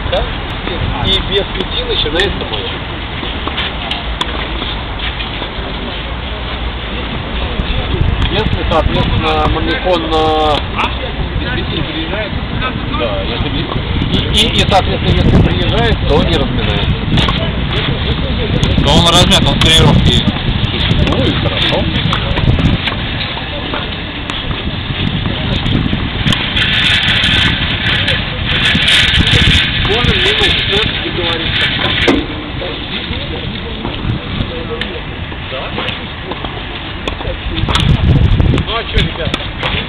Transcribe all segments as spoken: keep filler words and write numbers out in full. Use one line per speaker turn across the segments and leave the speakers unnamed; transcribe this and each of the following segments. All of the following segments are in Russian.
да? И без пяти начинается матч. Если, соответственно, Мамикон без пяти приезжает, да, если и, и, и, соответственно, если приезжает, то не разминается.
То он размят, он в тренировке есть.
Ну и хорошо. Можно мимо шестнадцати договориться. Да? Ну а что, ребята?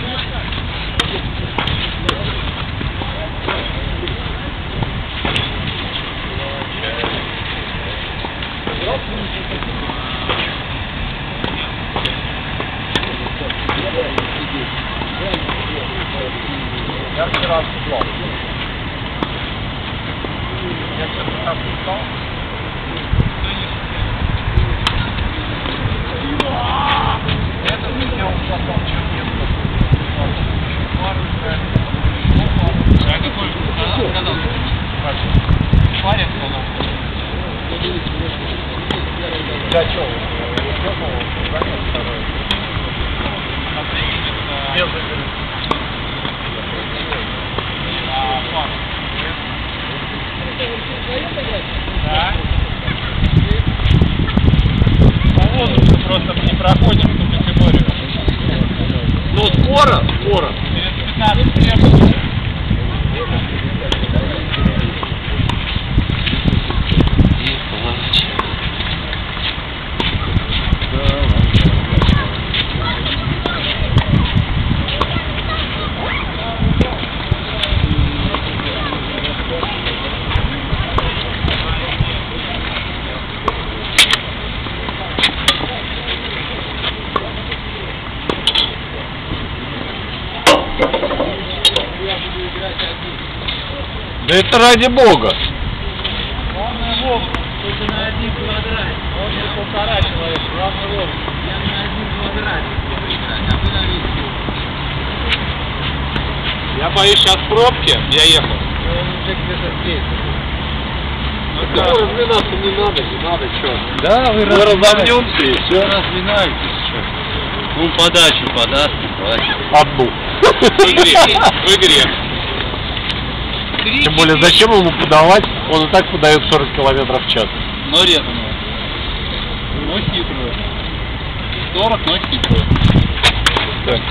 Я вчера отсутствовал. Я что-то там устал. Это ты сделал потом, что нет. А какой? Когда? Парень сказал. Для чего? Без Да. По возрасту просто не проходим эту категорию. Ну скоро, скоро.
Через пятнадцать лет.
Да это ради бога.
Главное лоб, только на один квадрат. Он не полтора человека, главное лоб. Я на один квадрат буду играть, а вы на весь.
Я боюсь, сейчас пробки, я ехал.
Он уже где-то здесь.
Ну да, разминаться не надо, не надо, что?
Да, вы,
мы разомнемся и все.
Разминаетесь сейчас. Ну, подачу подаст, хватит.
Одну. В игре. В игре. Тем более, зачем ему подавать? Он и так подает сорок километров в час.
Но резаного. Но хитрую. сорок, но хитрую.
Так.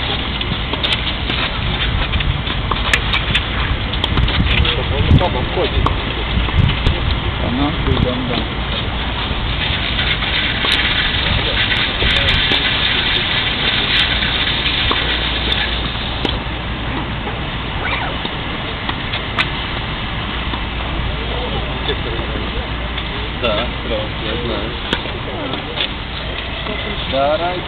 Он там обходит.
Она банда. Да, сразу, я знаю. Дорогие.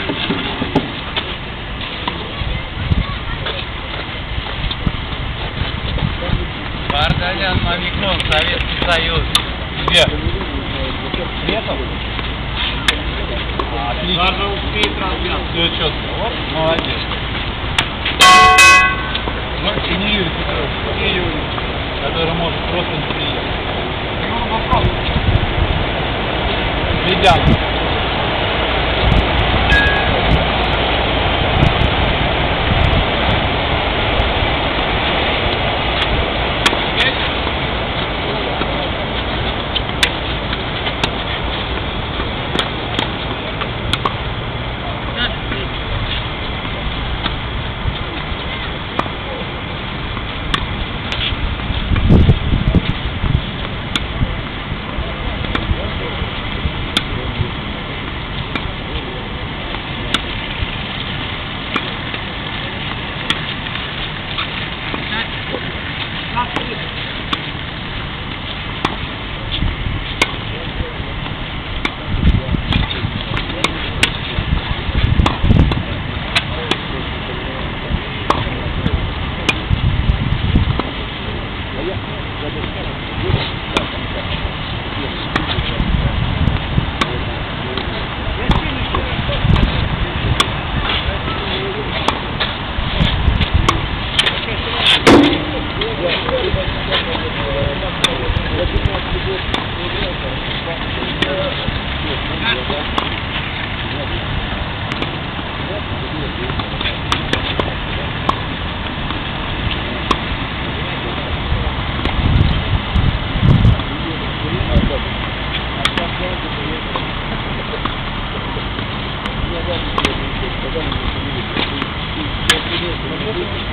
Варданян, Мамикон, Советский Союз. Где? Летом? Отлично. Даже успеет размяться. Все четко. Вот, молодец. Ну, и не Юрий Петрович, и Юрий, который может просто не приехать. Ну, вопрос. Ледянка.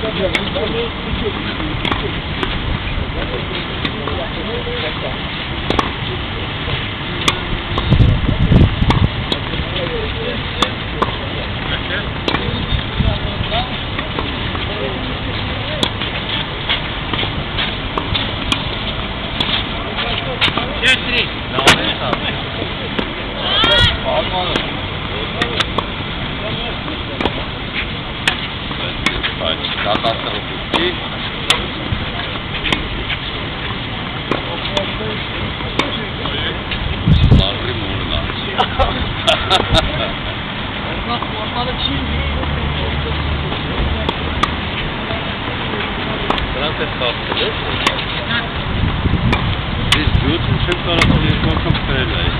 Biz bütün çöp arasında korkup veremeyiz.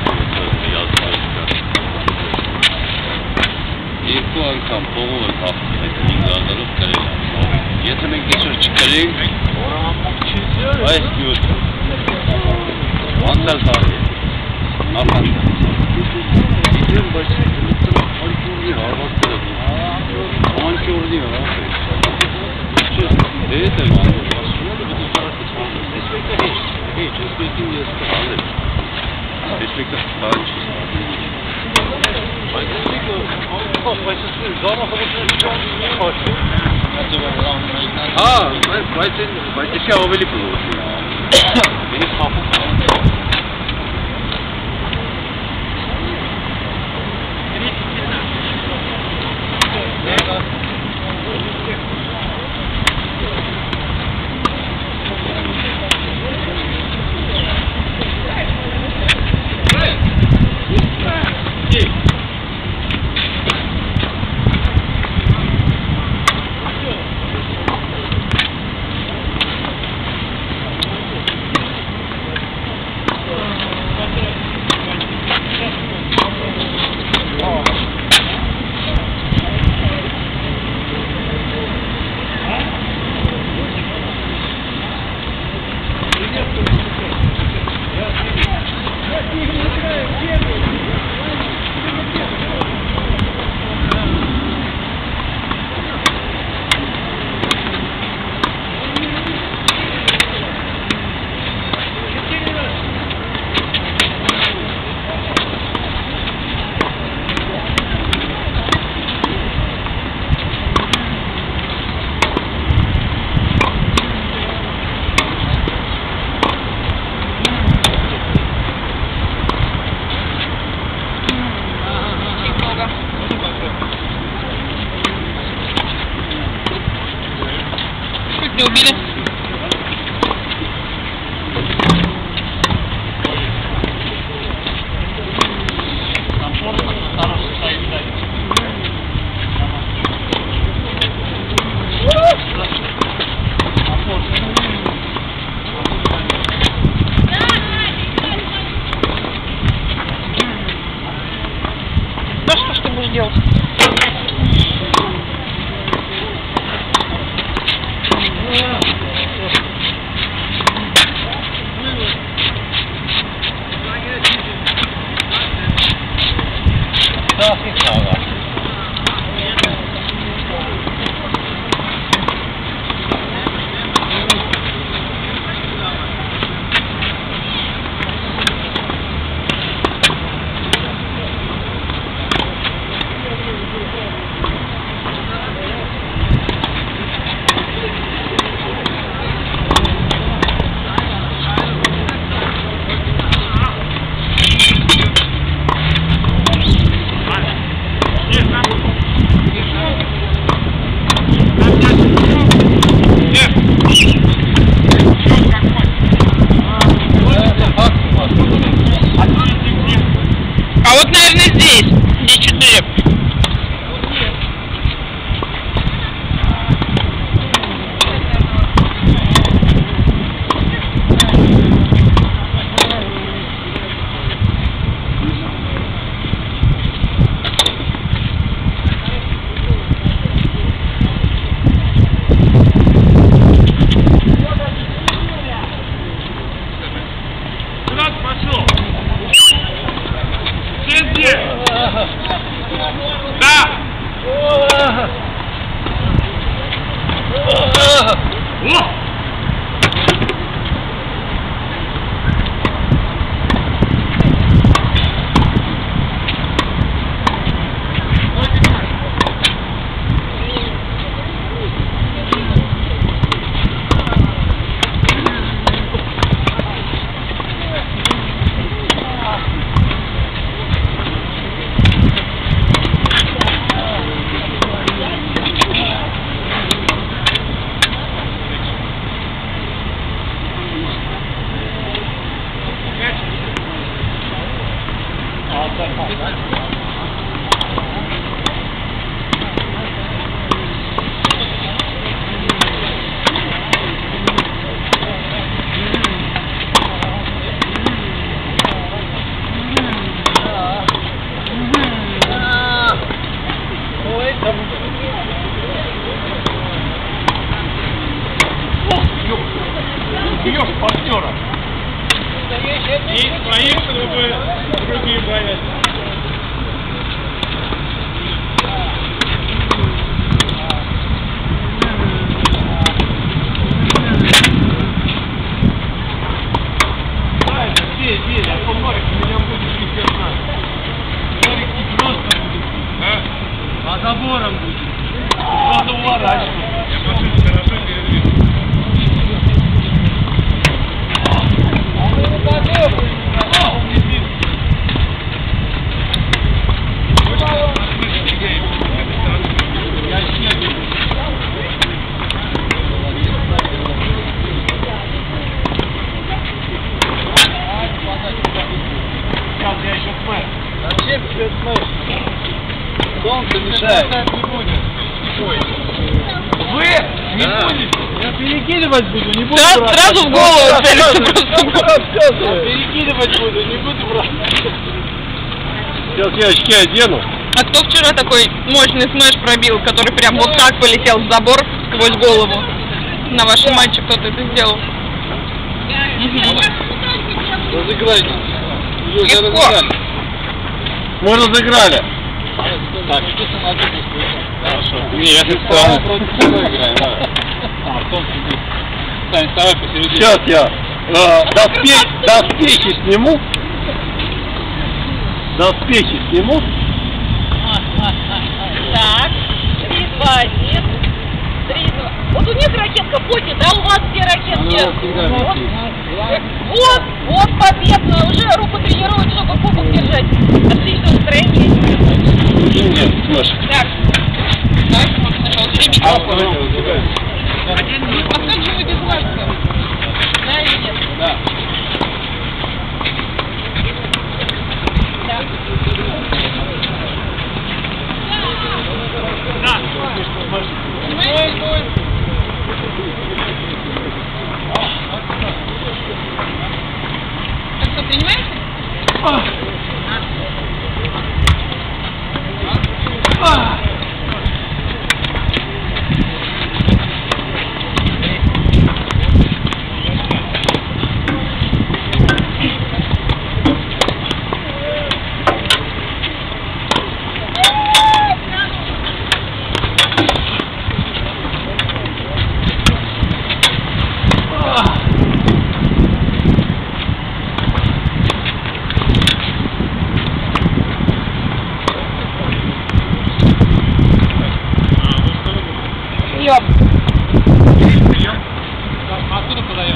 İlk bu ankam boğulu kaptı. İngardalıp veremeyiz. Yetemek geçir çıkarayım. Ayet diyorsun. Antal tarihi. Napan. İdrin başı kılıktan on diyor. Arbat tarafı. on diyor. Evet de var. Hiç, Özbek'in yazısı alır. Özbek'te daha hiç Ha, ben şey havali kullanıyorum. Benim kapım
не убили. Да что ж ты будешь делать?
Yeah. бьешь партнера. И своих, чтобы другие боятся. Здесь, здесь, а то Марик у меня будет не знать. Марик не просто будет, а? А забором будет. Надо уворачивать. Я машину хорошо передвину. Сейчас я еще смэш. Зачем тебе смэш? Солнце мешает. Не будет. Вы не
Да.
будете? Я перекидывать буду, не буду
Да,
брать.
сразу в голову целится просто.
Я перекидывать буду, не буду брать.
Сейчас я очки одену.
А кто вчера такой мощный смэш пробил, который прям вот так полетел в забор сквозь голову? На вашем матче кто-то это сделал?
Разыграйте.
Легко.
Мы разыграли.
Так,
Хорошо. Не, я тут стороны.
против него играем, да. А, в том числе. Сань, вставай посередине.
Сейчас я э, доспехи, доспехи сниму. Доспехи сниму.
Так, три, два, один, три, два. Вот у них ракетка, Пути, да, у вас все ракетки.
Она всегда
Вот,
висит.
вот, вот победно, уже руку тренируют, чтобы кубок держать. Отличное настроение.
Нет, слышь.
Так. Так, вот сначала три
А,
микрофона.
смотри, у тебя.
А как же вы без вас?
Да или нет?
Да.
Так что, понимаете? Ёп.
Откуда подаем?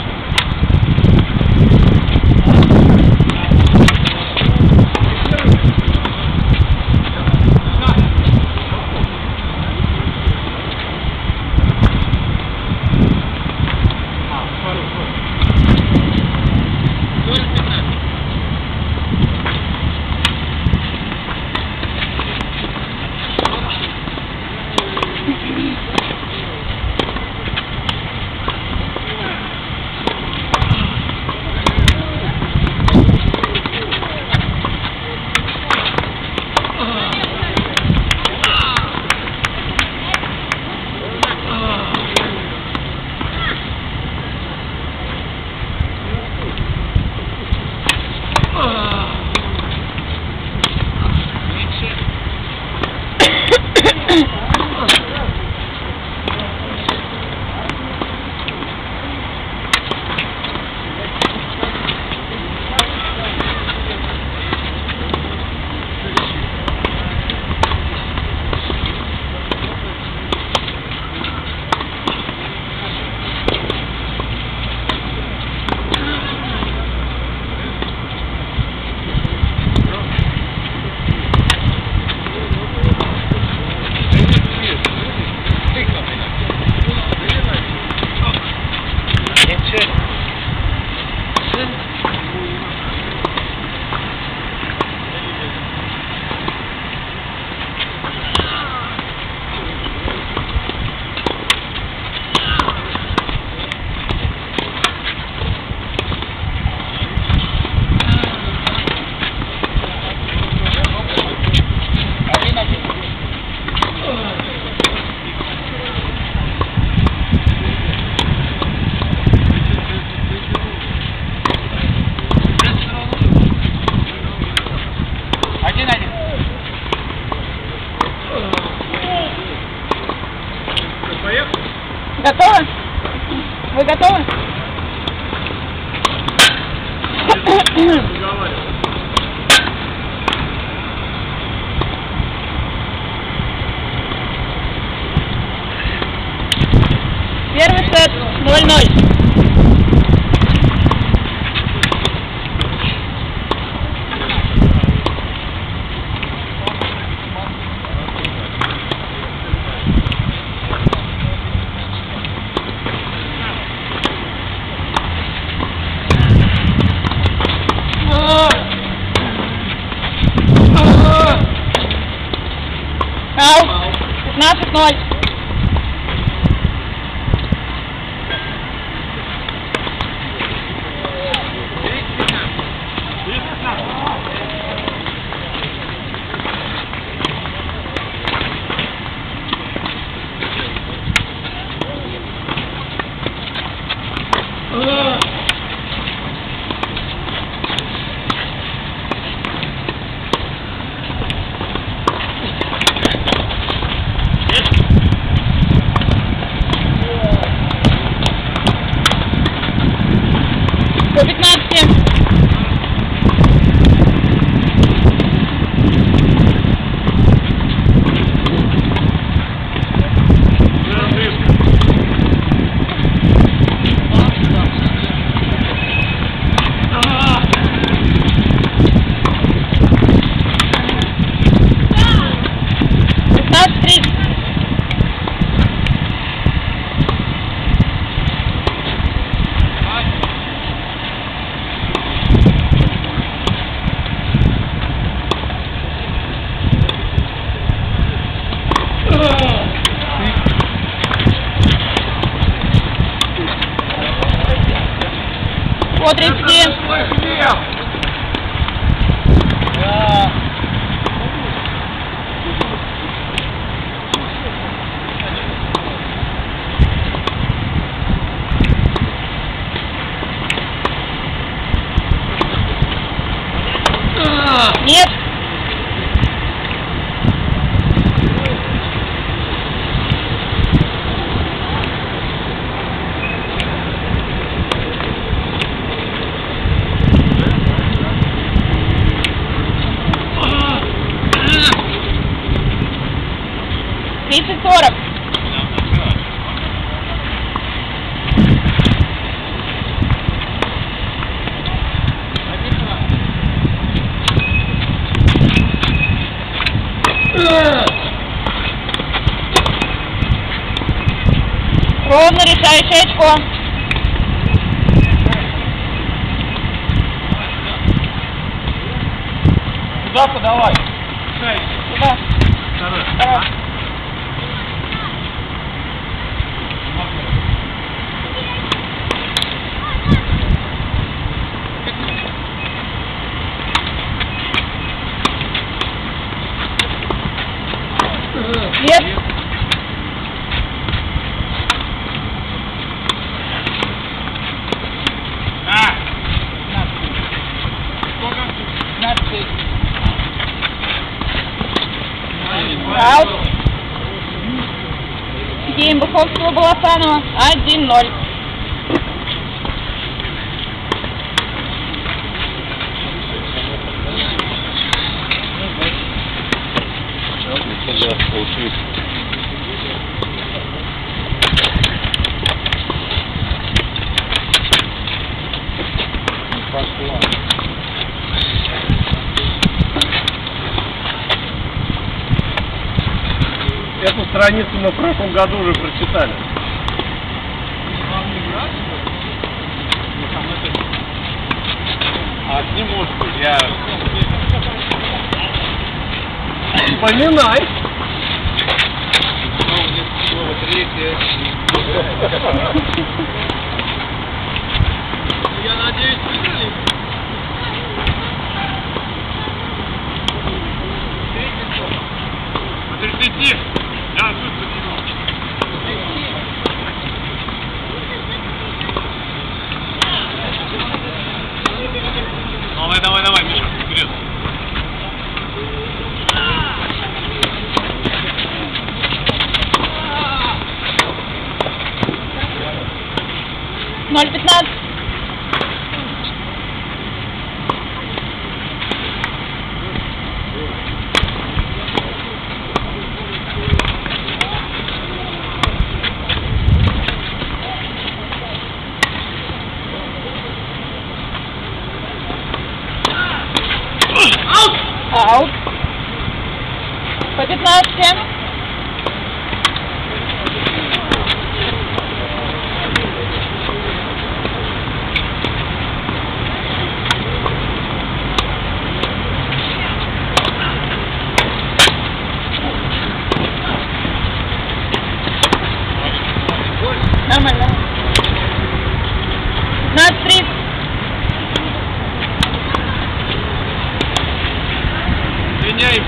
Готовы? Вы готовы? Первый сет ноль-ноль. пятнадцать ноль. По пятнадцати. пятнадцать тридцать. По тридцати. Нет. тридцать сорок. Ровно решающее очко.
Куда подавай?
Сюда. Давай. Нет. Аут. Гейм Буховского Баласанова один ноль.
Эту страницу мы в прошлом году уже прочитали.
А с ним может быть, я...
Поминай.
Слово третье.
Я надеюсь, выиграли.
Подождите. Я тут подниму. Давай, давай, давай, Миша, вперед.
ноль пятнадцать. Аут. По пятнадцати. Нормально. пятнадцать тридцать.
Меняемся.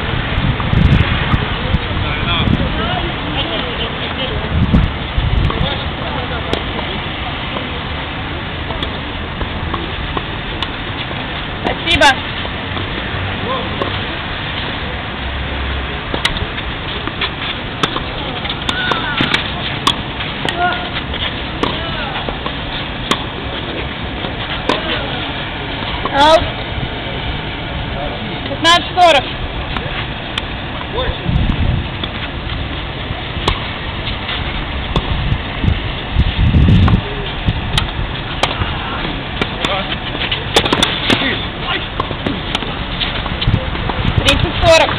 Спасибо. Аут. пятнадцать сорок. тридцать сорок.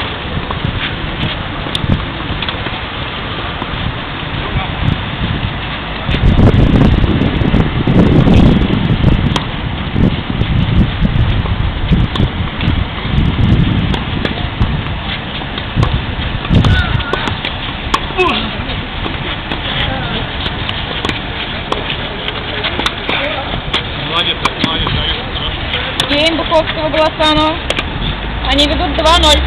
Молодец, молодец, молодец.
Гейм Буковского Голосанова. Они ведут два ноль.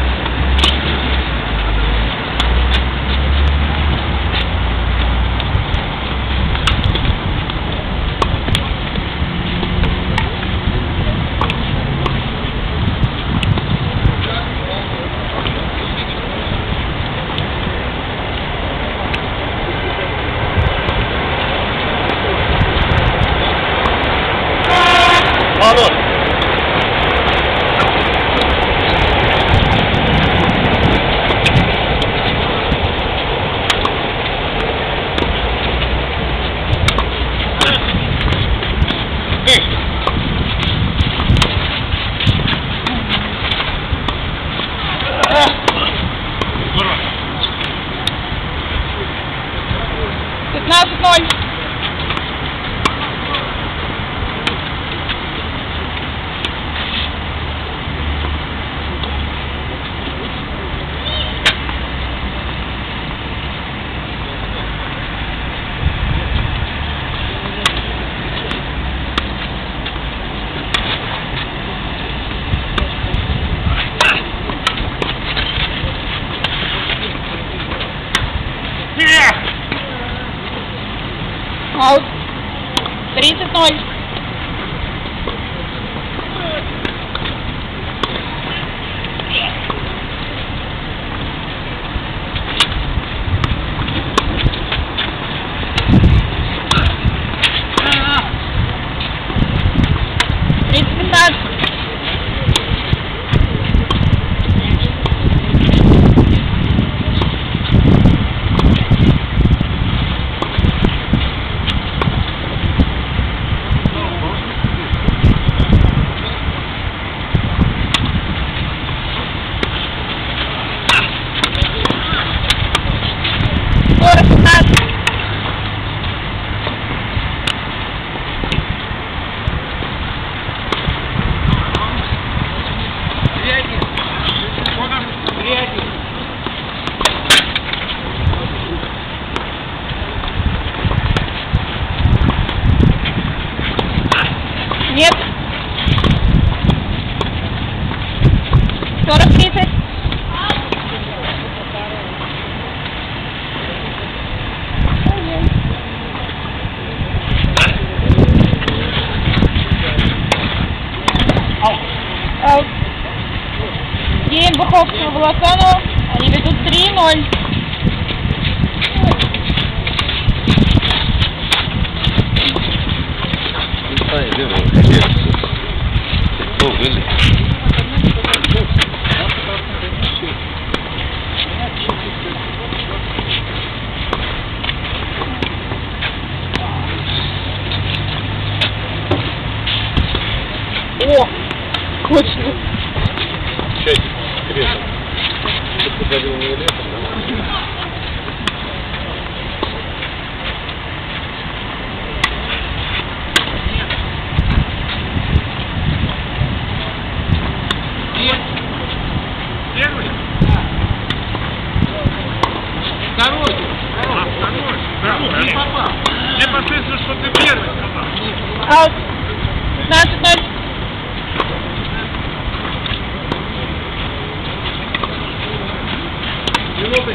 Павлов!
пятнадцать ноль. Аут. тридцать ноль. тридцать пятнадцать. сорок пятнадцать. Нет. сорок тридцать. Аут. Гейм Буховского Волосанова. Они ведут три ноль. О, точно.
Часть кресел. Ты подарил мне летом, да?
Первый? Второй. А, второй. Второй. Не попал. Мне посмотрится, что ты первый попал.
Аут. пятнадцать ноль.
Минуты.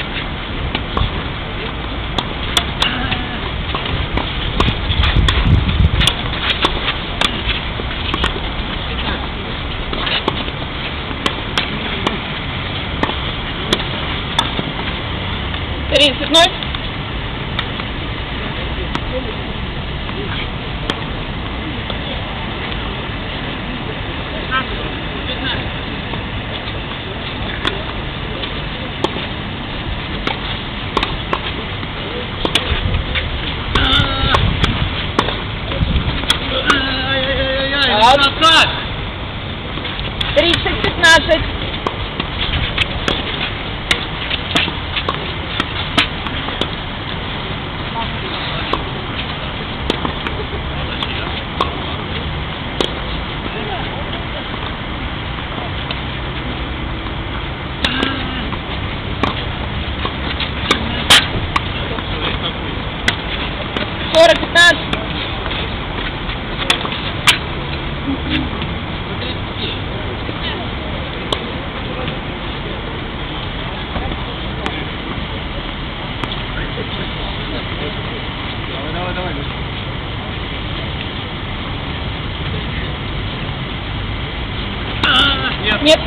тридцать ноль. тридцать пятнадцать. сорок пятнадцать.
Давай, давай, давай. Нет.
Нет.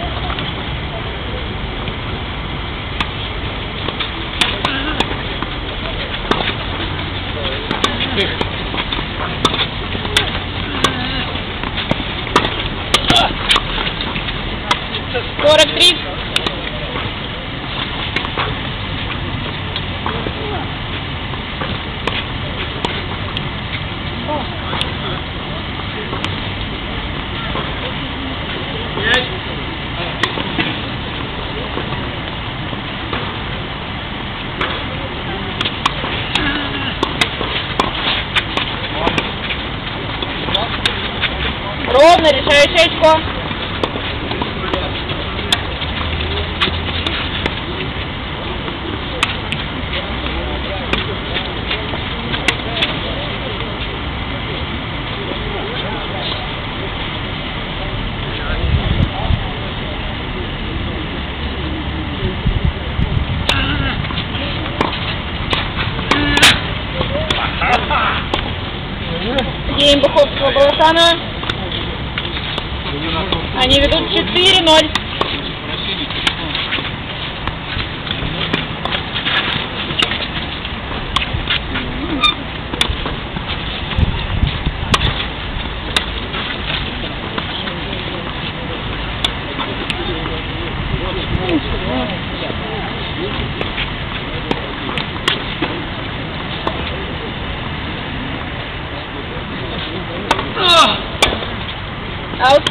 сорок три.
Пять.
Ровно, решающее очко. День Буховского Баласана. Они ведут четыре ноль. Аут.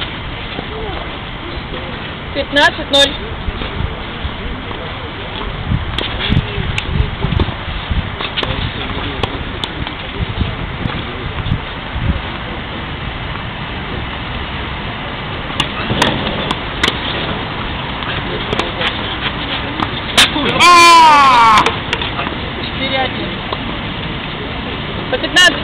пятнадцать ноль. четыре один. По пятнадцать.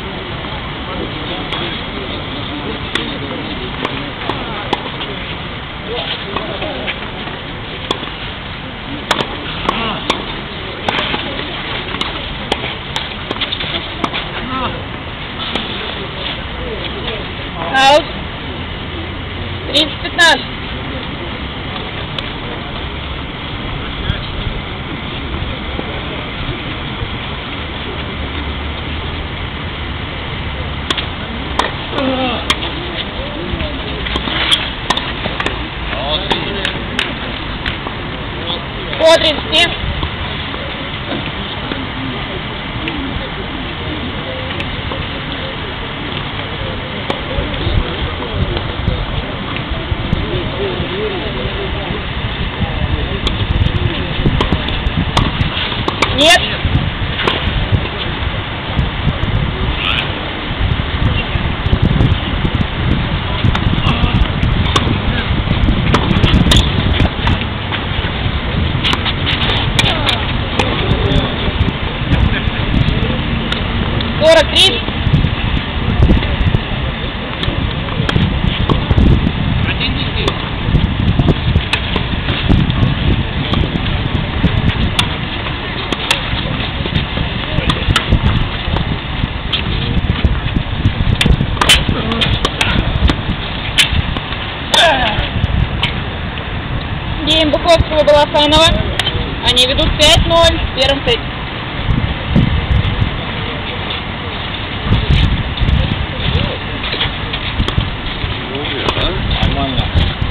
Аут. тридцать пятнадцать. По тридцати.
сорок три. Гейм Буковского, Баласанова. Они ведут пять ноль в первом сете.
Нормально.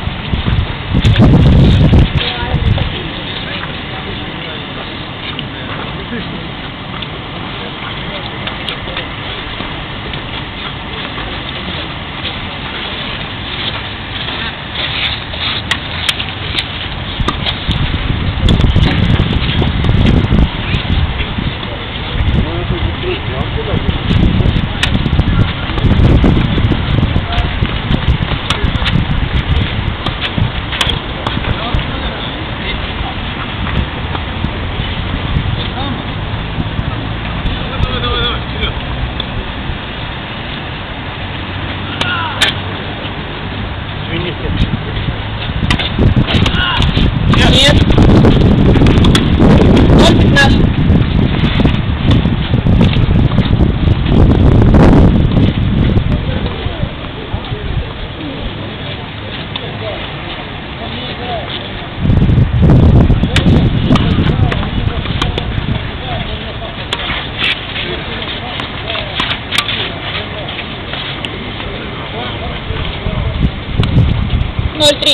Нет. ноль пятнадцать. ноль три.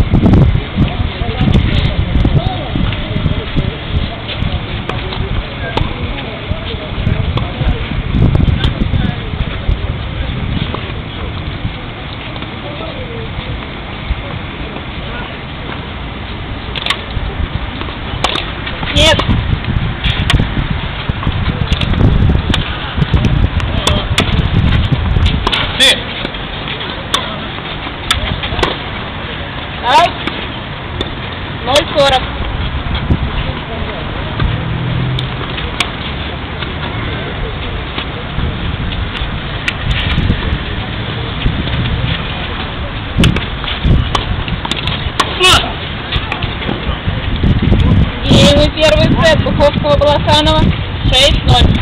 Нет.
Ты!
Аут. ноль сорок. Геймы первый сет Буховского, Баласанова. шесть ноль.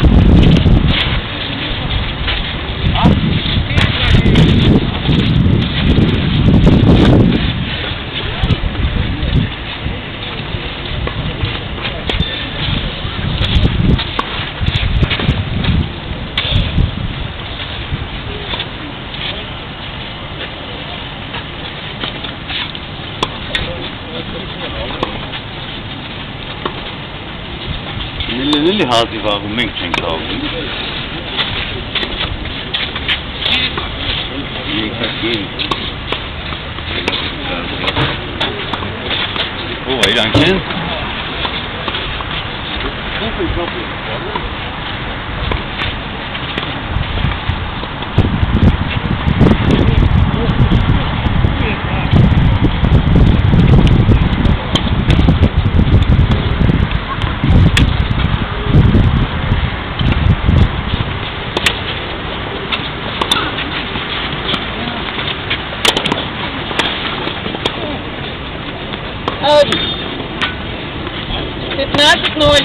Nille nille hazi var bu mengen kaldı. İyi kaçayım. O var yanken.
Аут. пятнадцать ноль.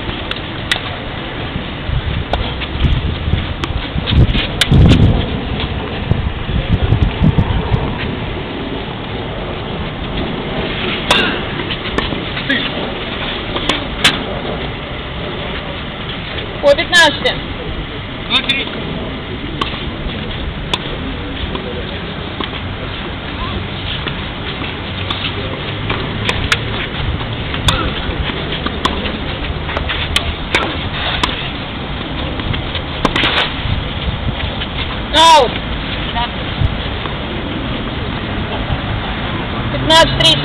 По пятнадцати.
ноль три.
Аут. пятнадцать тридцать.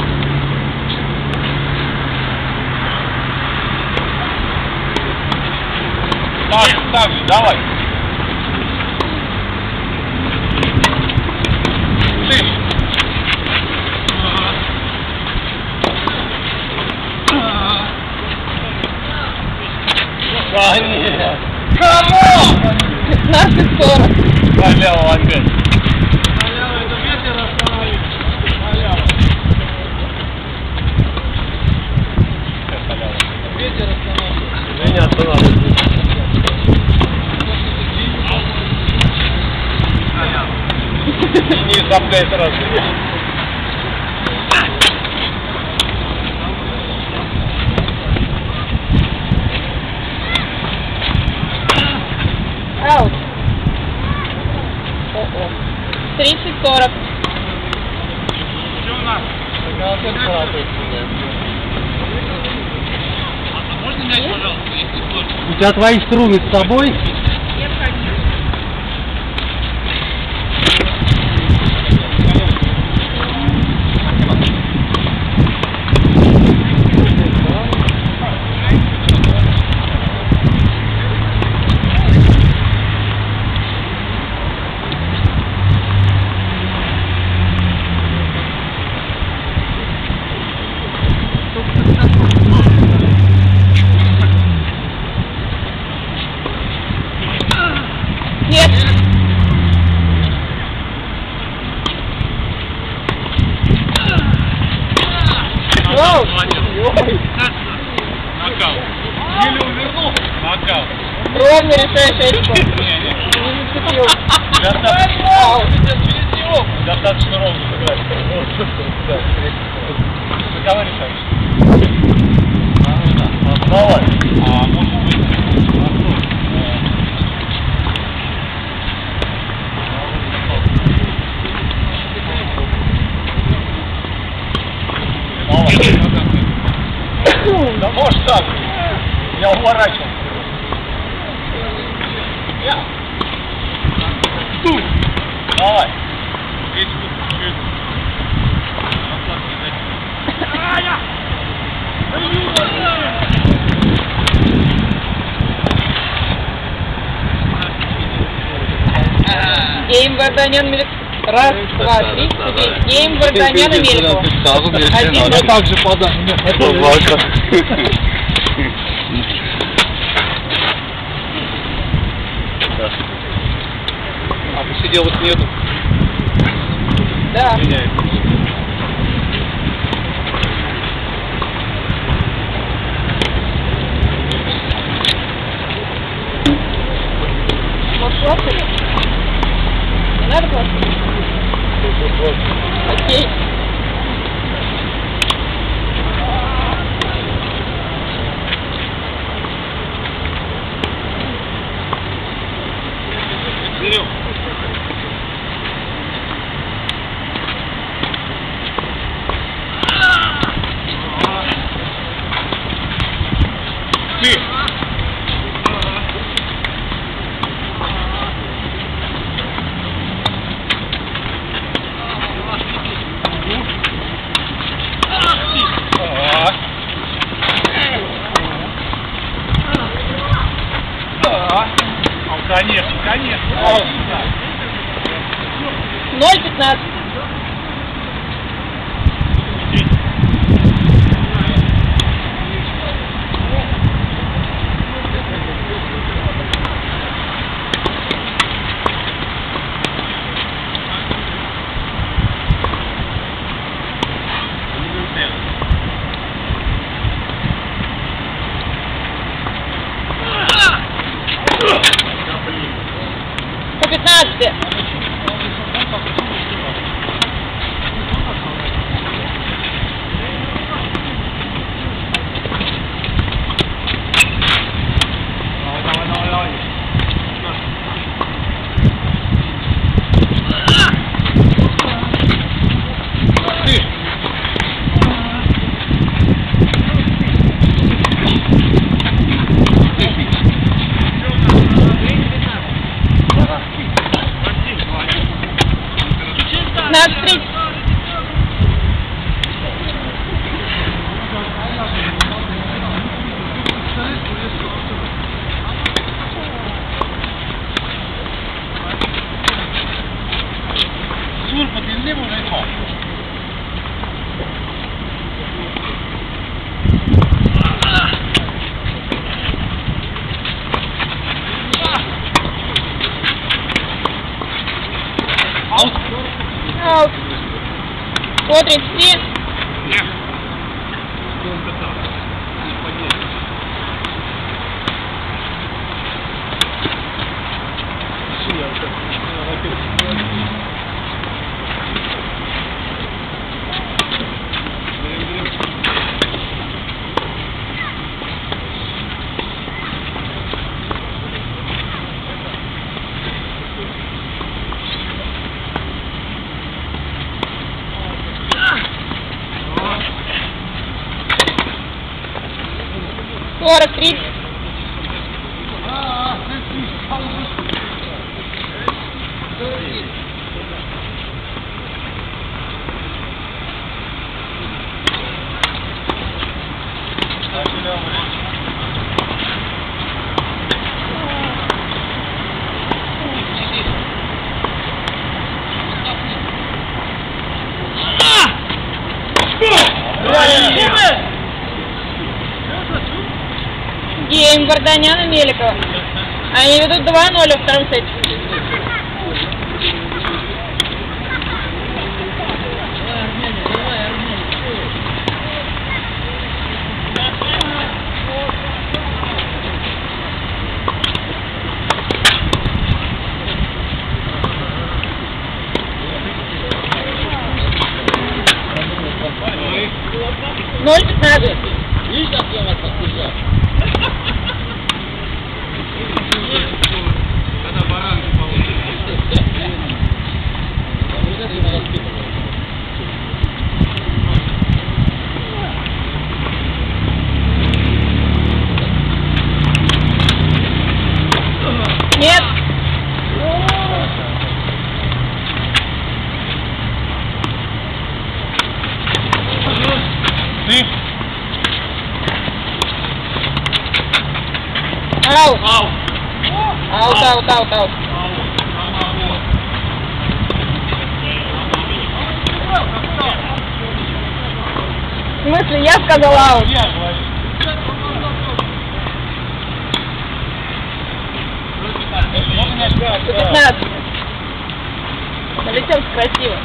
Ставь, ставь, давай. Ты.
Да нет.
пятнадцать сорок.
Халява опять. Халява, это ветер остановил. Халява. Халява. Ветер остановил. Меня останавливает. Не цепляй сразу.
Аут. О-о. тридцать сорок.
Что у нас? Можно мяч, пожалуйста, если сложно?
У тебя твои струны с собой?
Нет, конечно. Нет. Вау.
Нокаут. Еле увернул. Нокаут.
Ровно решающий очко.
Не-не.
Не зацепил.
Достаточно, достаточно ровно сыграть. Какова решаешь? Давай. А может быть... Да может так. Я уворачивал. Я. Давай.
Гейм Варданян Мельков. Раз, два, три, четыре. Гейм Варданян и Мельков. Один.
Я также подам.
А посиделок нету?
Да. Может, плохо? Не надо плохо? Окей.
Берем. Ты. Конечно, конечно.
Ноль пятнадцать. По пятнадцати. пятнадцать тридцать.
Сур по длине уже и мало.
Аут. По тридцати. сорок тридцать. Гейм Варданян и Меликова. Они ведут два ноль во втором сете. ноль пятнадцать. Нет. Аут. Аут. Аут, аут, аут, аут. В смысле, я сказала аут. пятнадцать. Налетел красиво.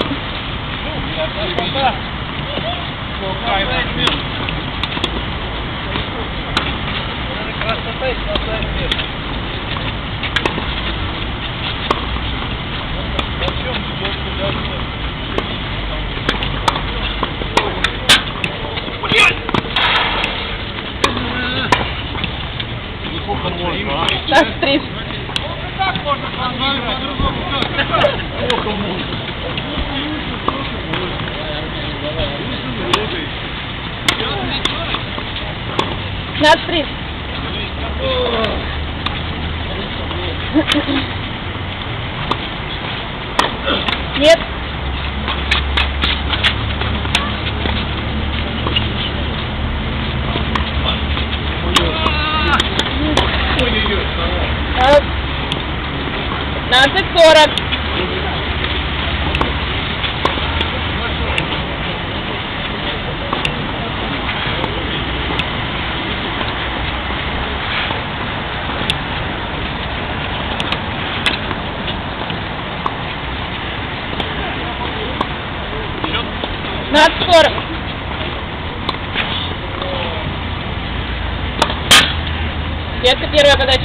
шестнадцать тридцать.
Как можно по-другому?
пятнадцать тридцать. Нет. пятнадцать сорок. пятнадцать сорок. Детка, первая подача.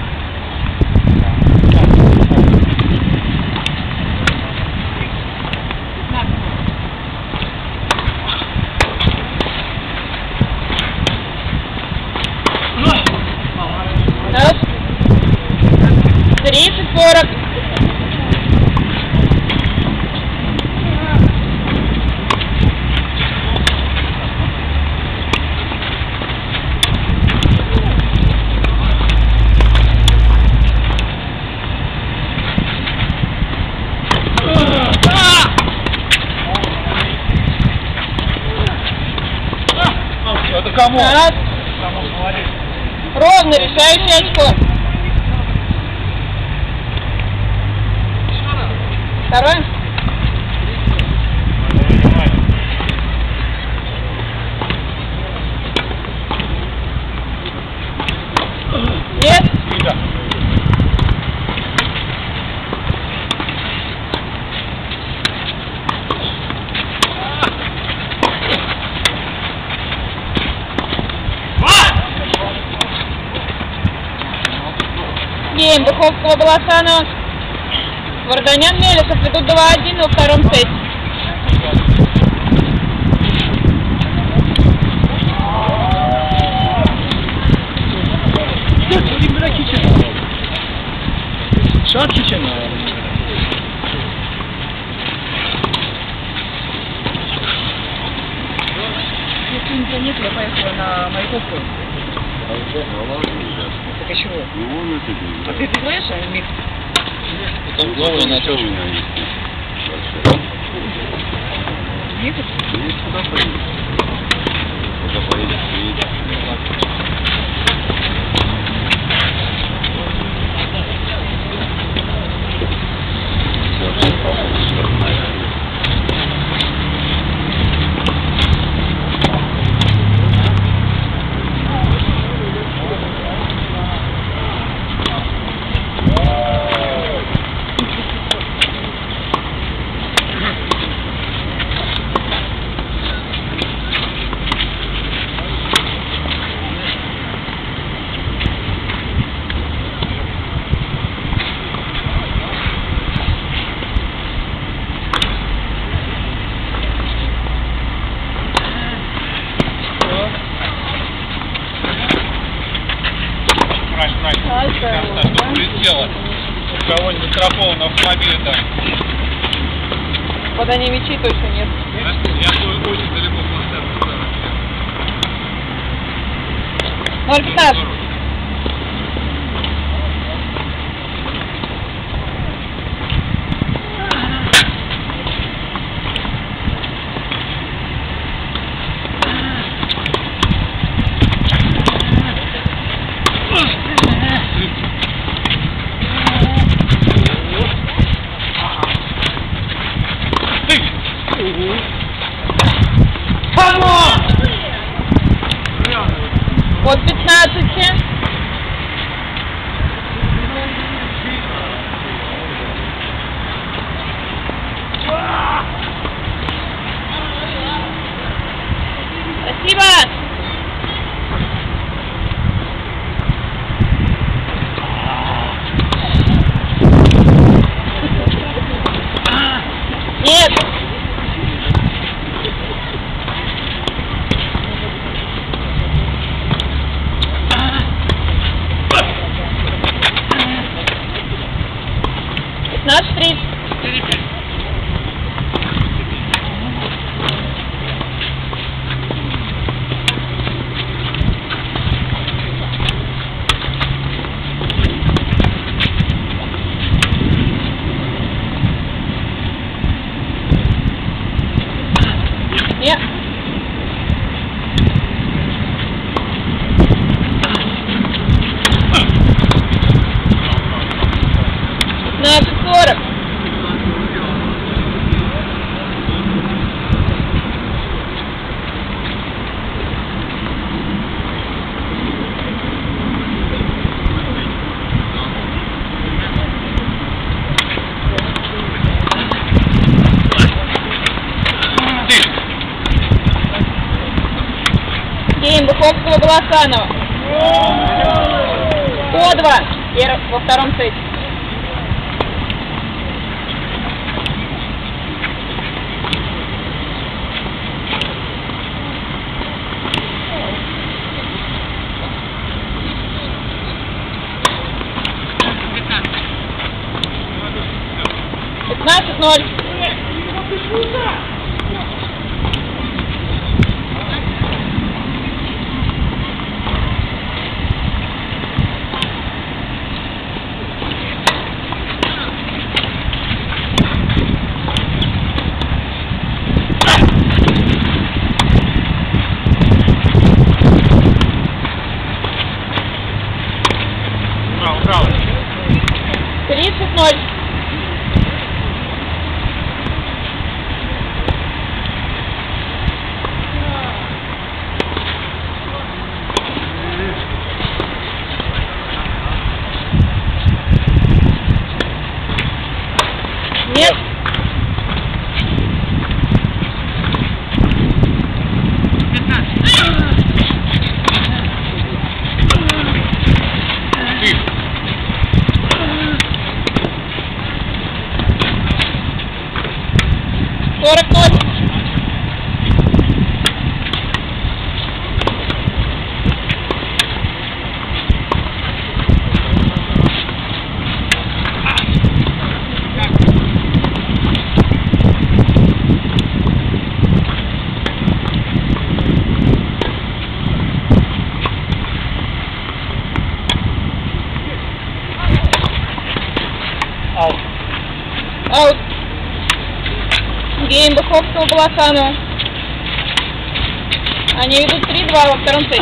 тридцать сорок.
Это кому?
Раз. Ровно, решающее очко. Второе. Нет. Гейм Духовского Баласанова. Варданян Мелесов ведут два один во втором сете.
Шаг Чечена.
Если никого нет, я поехала на Маяковку. Так а чего?
Ну, вон это дело.
А ты, ты знаешь, а, Мих?
Там новый начал.
У меня есть. Большой.
Мих?
Есть куда поедешь. Куда поедешь, приедешь.
Что будет делать? У кого-нибудь страхован автомобиль там.
Подания мячей точно нет.
Я буду очень далеко поставил.
ноль пятнадцать. От пятнадцати. Спасибо. Нет. пятнадцать тридцать. Нет. пятнадцать сорок. Гейм Буховского Баласанова. По два. Во втором сете. пятнадцать ноль.
Браво, браво.
тридцать ноль. Нет. сорок ноль. Аут. Гейм Буховского Баласанова. Они ведут три-два во втором сете.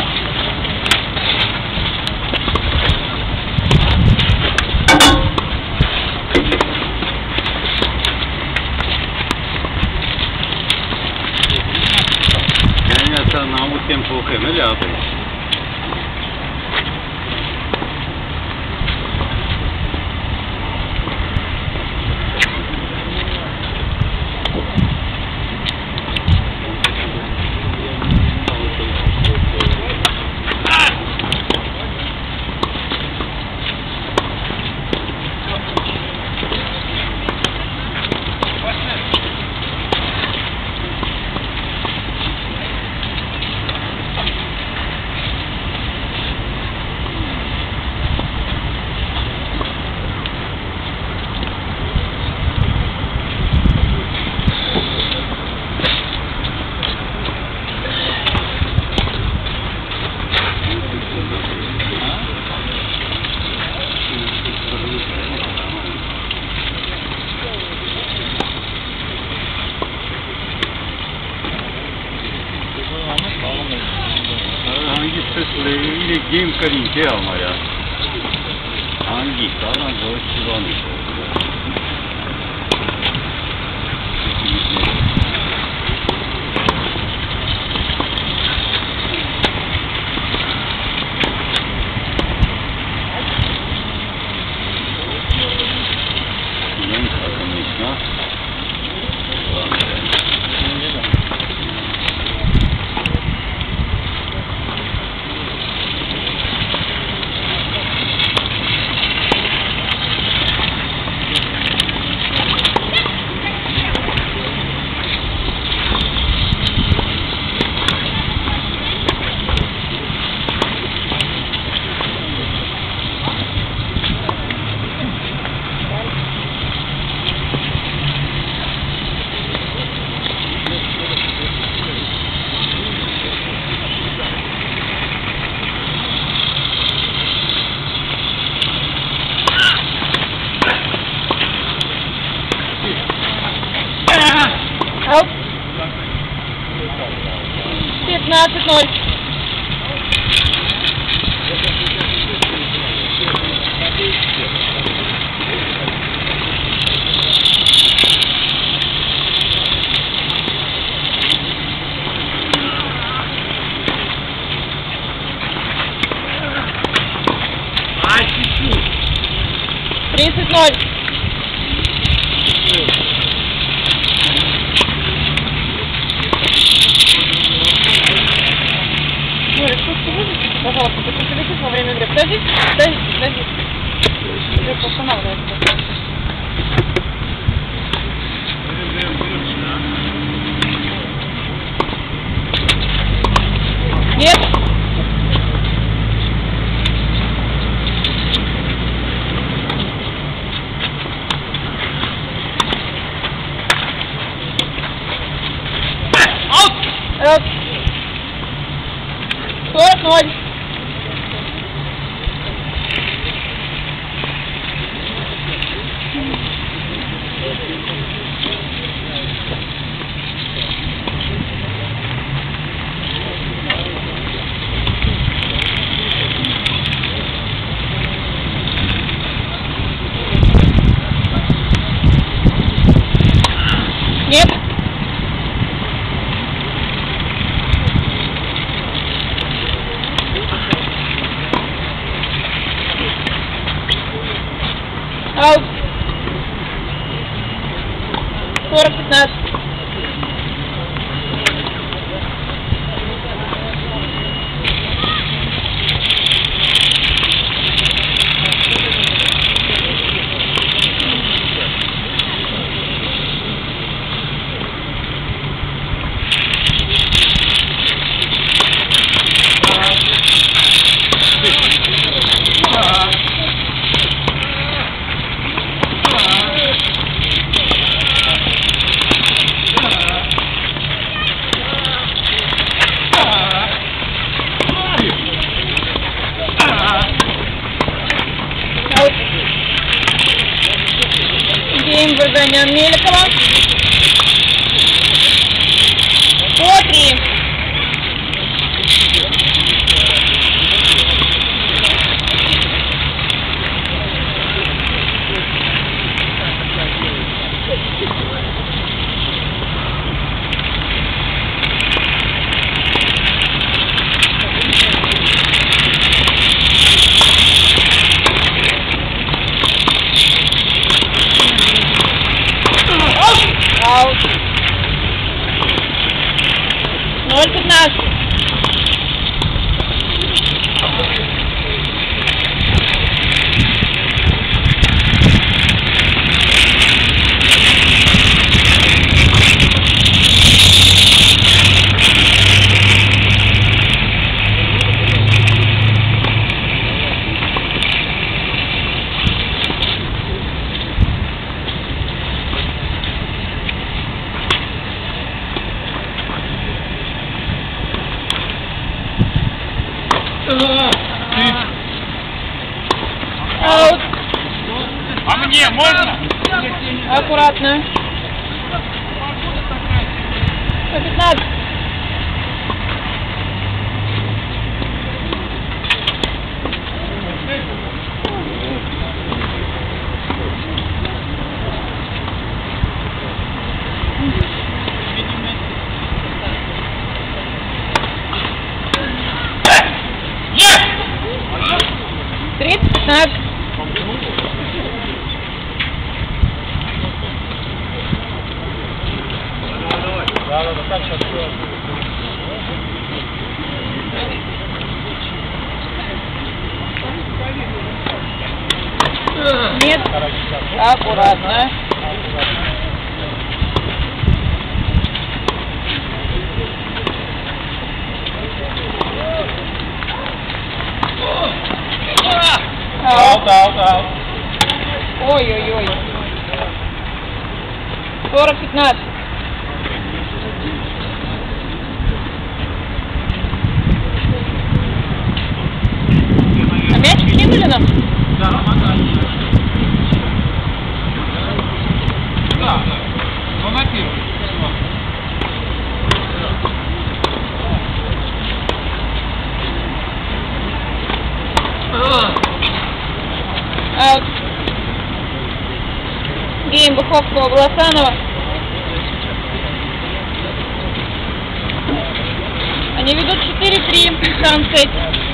Конечно, нам у тем плохо, мы ляпаем. Hangi sesle game करेंगे हमारा hangi सारा बहुत पुरानी
Аут. пятнадцать ноль. тридцать ноль. Пожалуйста, ты подключись во время игры. Подожди, подожди, подожди. Игры останавливается. Нет. Аут. сорок ноль. Нет. Аут. сорок пятнадцать. Гейм выдание Меликова. По три. Аут. ноль пятнадцать. Аут.
А мне можно?
Аккуратно. По пятнадцать. тридцать пятнадцать. Нет. Аккуратно.
Аут, аут, аут.
Ой-ой-ой. сорок пятнадцать. А мяч кинули нам?
Да, да. Да, да. Ну, на первый.
Аут. Гейм Буховского Волосанова. Они ведут четыре три в втором сете.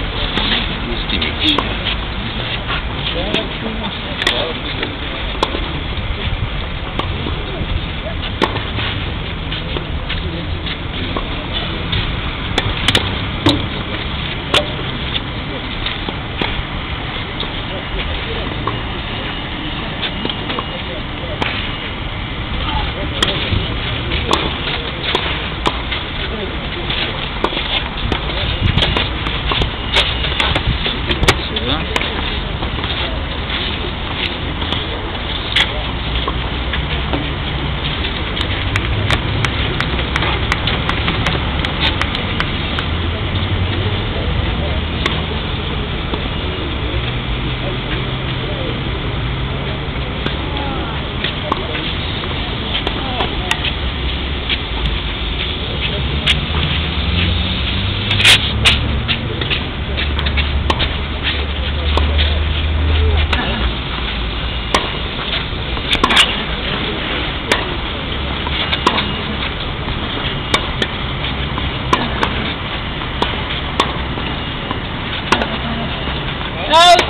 Аут.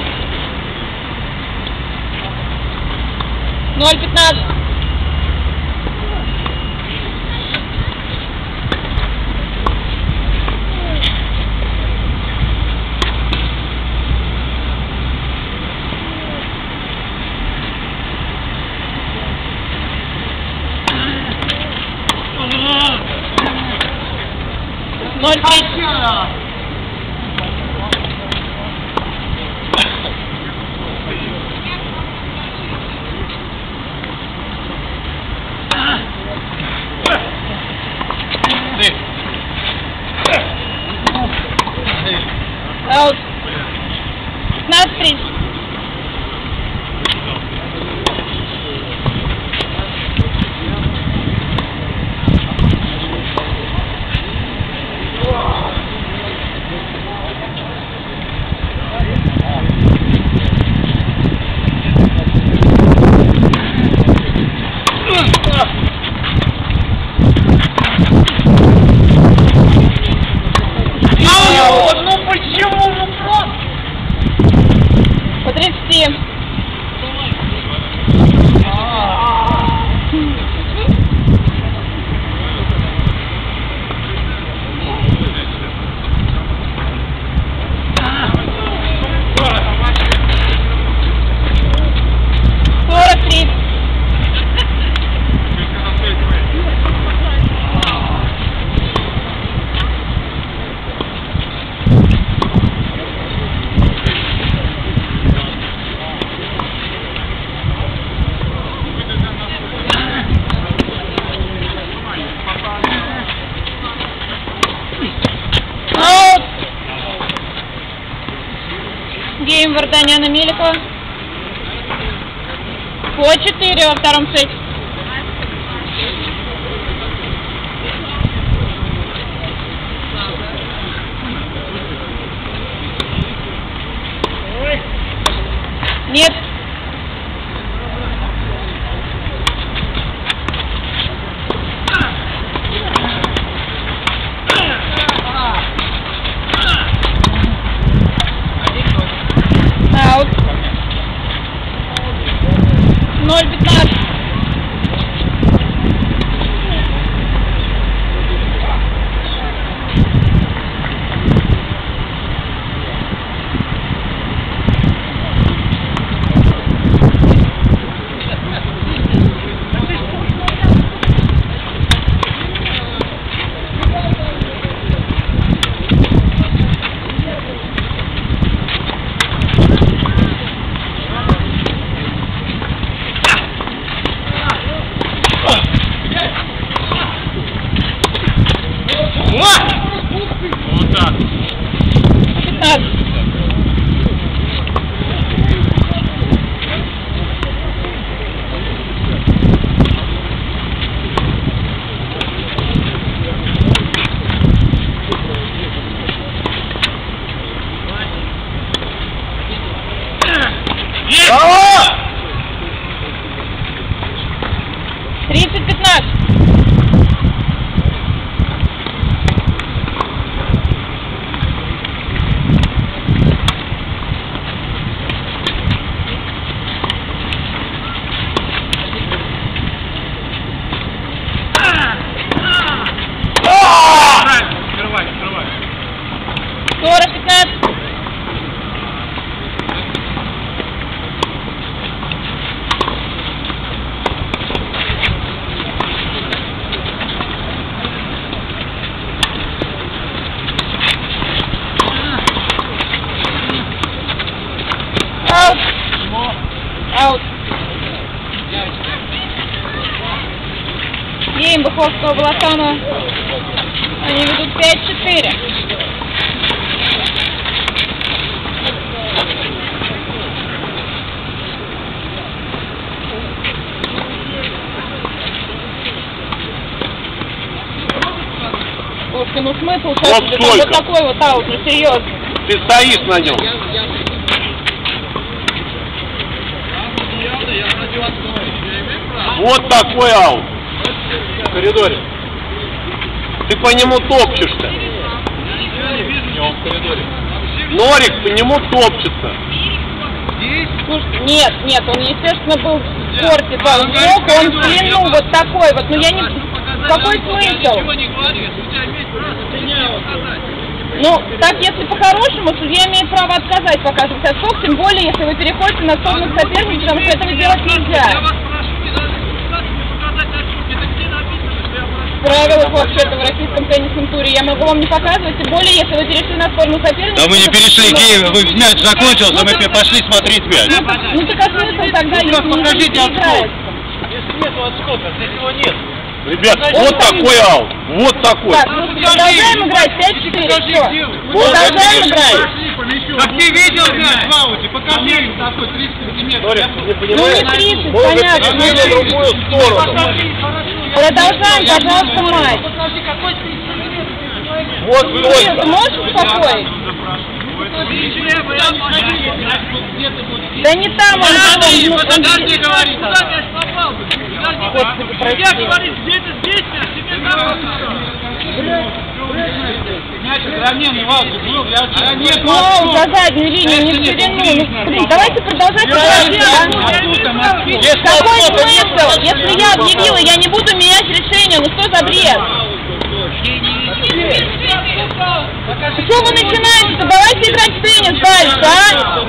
ноль пятнадцать. ноль тридцать. Аут. пятнадцать тридцать. Яна Меликова. По четыре во втором сете. Нет. Аут. ноль пятнадцать.
Вот так.
пятнадцать. тридцать пятнадцать.
Открывай, открывай.
сорок пятнадцать. Аут. Аут. Гейм Быховского Баласанова. Они ведут пять четыре. Слушай, ну смысл сейчас
Вот
вот
сколько?
такой вот аут, ну серьезно.
Ты стоишь на нем. Вот такой аут. В коридоре. Ты по нему топчешься. Норик по нему топчется.
Слушай, нет, нет, он, естественно, был в спорте, да, он мог, он в длину вот такой вот, ну я не... Какой смысл? Ну, так, если по-хорошему, судья имеет право отказать показывать отскок, тем более, если вы переходите на сторону соперника, потому что этого делать нельзя. В правилах вообще-то в российском теннисном туре я могу вам не показывать, тем более, если вы перешли на сторону соперника...
Да мы не перешли, гейм, вы мяч закончился, мы пошли смотреть мяч.
Ну, так, ну так а смысл тогда, если
покажите
не играет?
Если нету отскока, здесь его нет.
Ребят, вот такой аут. Вот такой.
Так, ну продолжаем играть, пять четыре, все. Продолжаем играть.
Как ты видел мяч в ауте, покажи такой тридцать сантиметров.
Ну не тридцать, понятно.
на другую сторону.
Продолжаем, пожалуйста, матч.
Вот
Ты
точно.
можешь успокоить? Да не там он,
Подожди,
он, он,
подожди,
он-
говорит. Куда мяч попал бы?
Господи, прости.
Я говорю, где-то здесь мяч, тебе там. Мяч отравленный в ауте был, я нет.
Ну, за заднюю линию, не в ширину. Ну, блин, давайте продолжать играть, а? Какой смысл? Если я объявила, я не буду менять решение, ну что за бред? Что вы начинаете-то? Давайте играть в теннис дальше, а?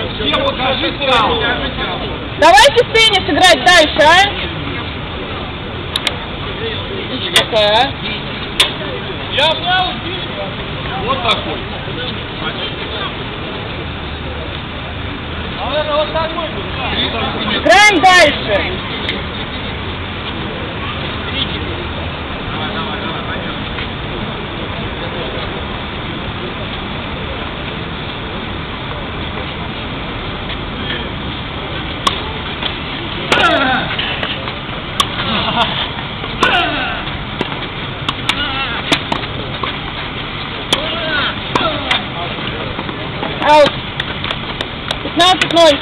Давайте в теннис играть дальше, а? Что такое, а?
Вот такой. Наверное, вот такой был.
Играем дальше. тридцать ноль.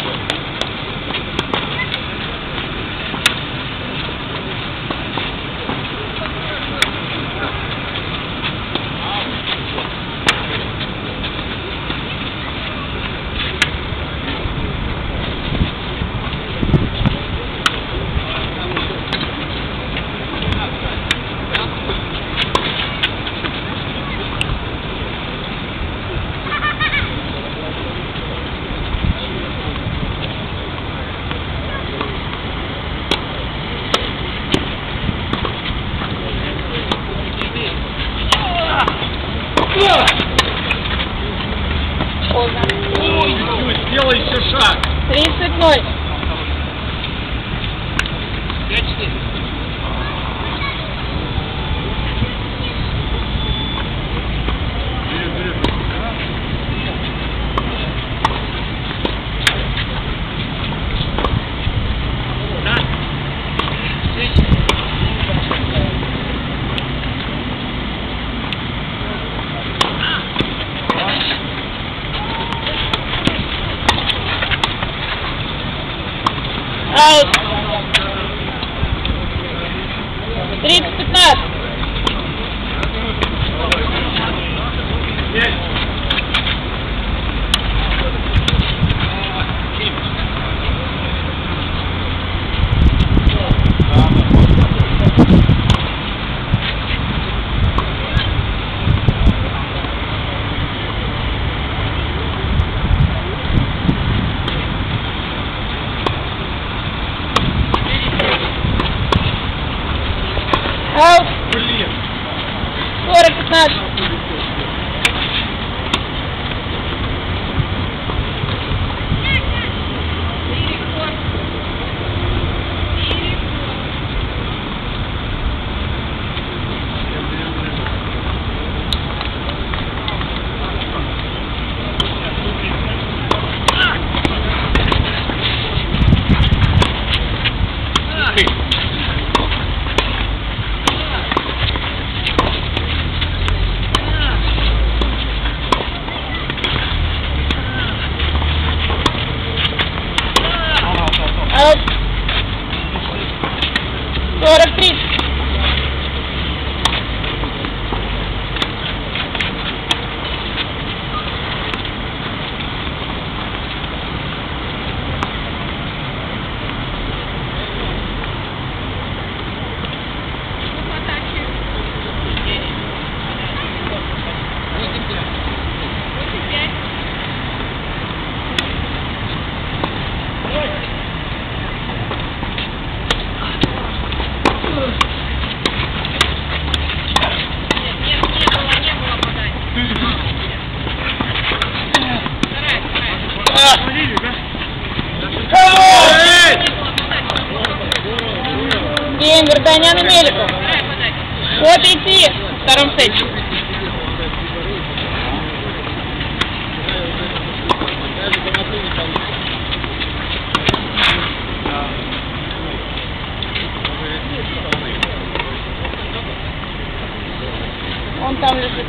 Сделай еще шаг.
тридцать ноль. Аут. тридцать пятнадцать. Аут. сорок пятнадцать. Аут. сорок три. Гейм Варданян и Меликов. По пяти в втором сете. Он там лежит.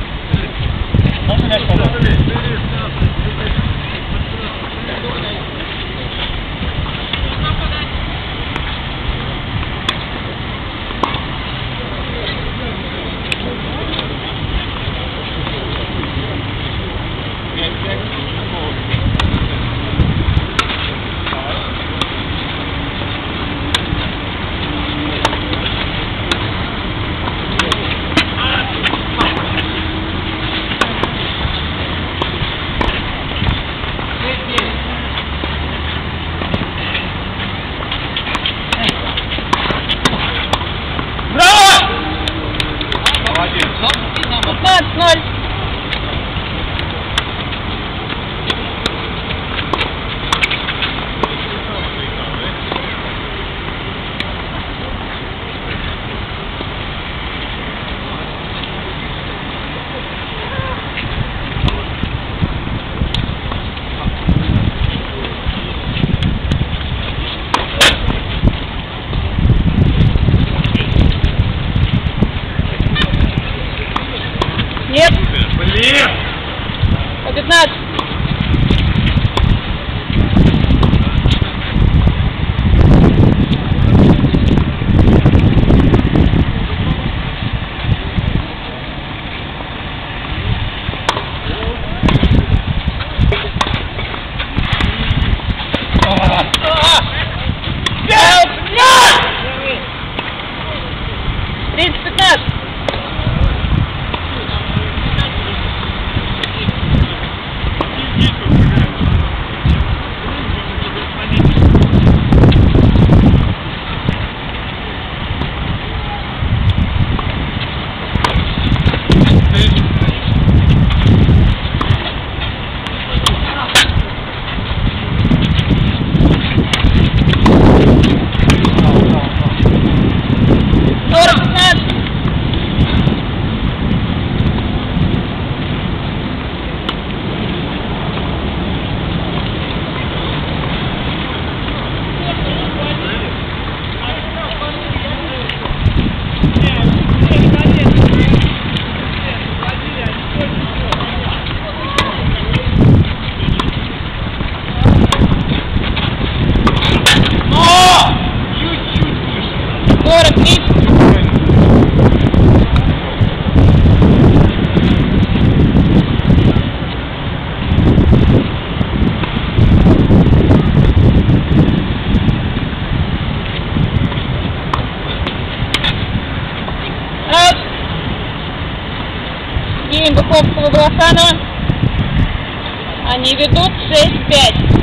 восемь Быковского Баласанова. Они ведут шесть пять.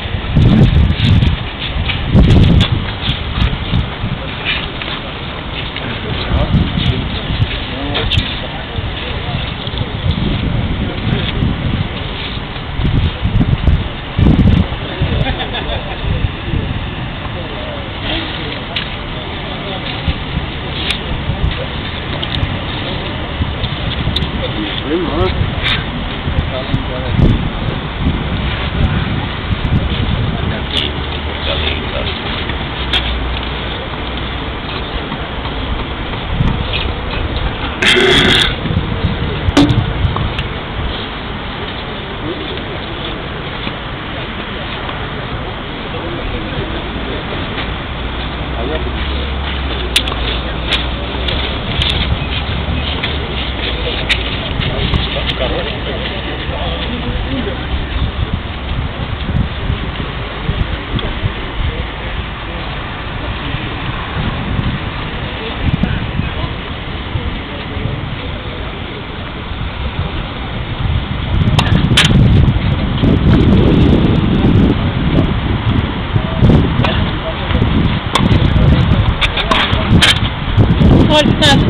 ноль пятнадцать.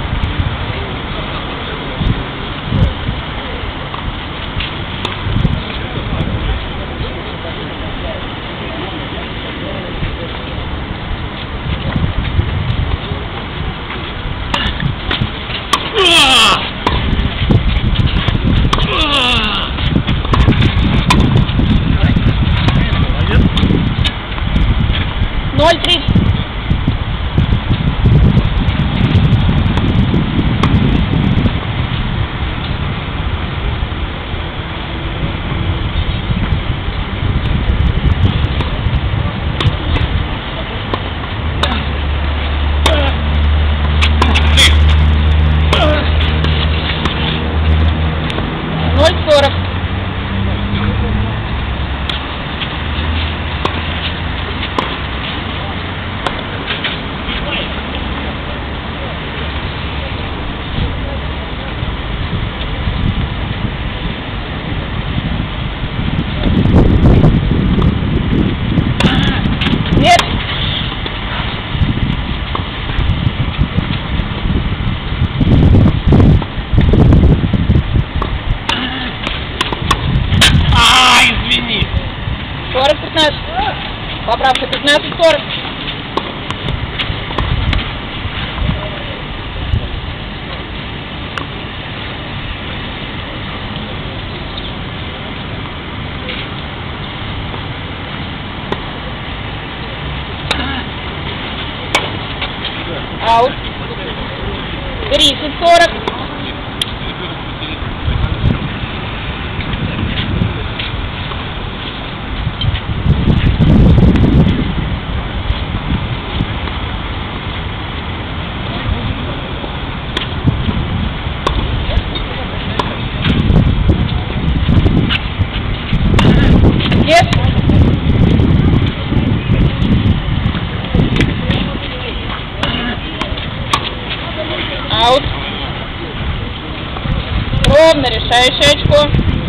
ноль тридцать. ноль сорок. Нет.
А, извини.
сорок пятнадцать. Поправка пятнадцать сорок. Аут. тридцать сорок. Нет. Аут. Ровно решающее очко.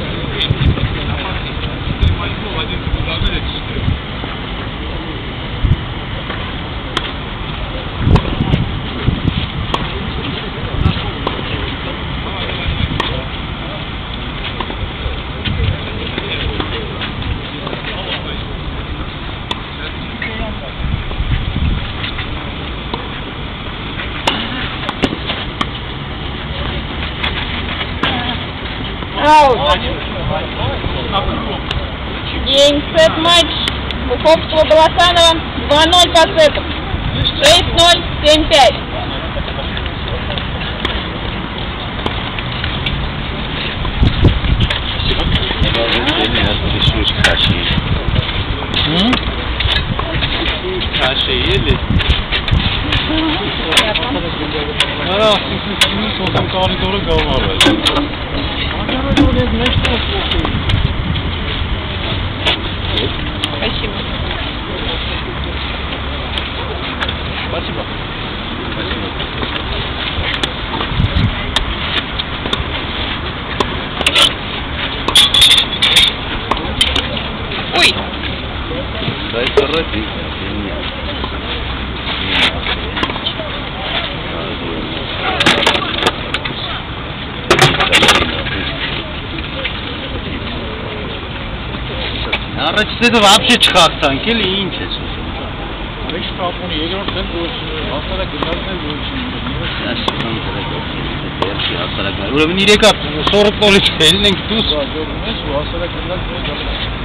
Аут. Гейм, сет, матч. Быковского Баласанова. два ноль по сету. шесть ноль, семь пять.
Каши ели?
Да, там коридоры говорят.
Спасибо.
Спасибо. Спасибо. Значит, это вообще çıkartsan ki ince.
Beş kapını yegor sen ölçün. Haftada günlerden ölçün.
Aşkım kadar. Öyle bir nire kaptın. Sorup oluyor. Elinin tutuyorsun.
Haftada günlerden ölçün.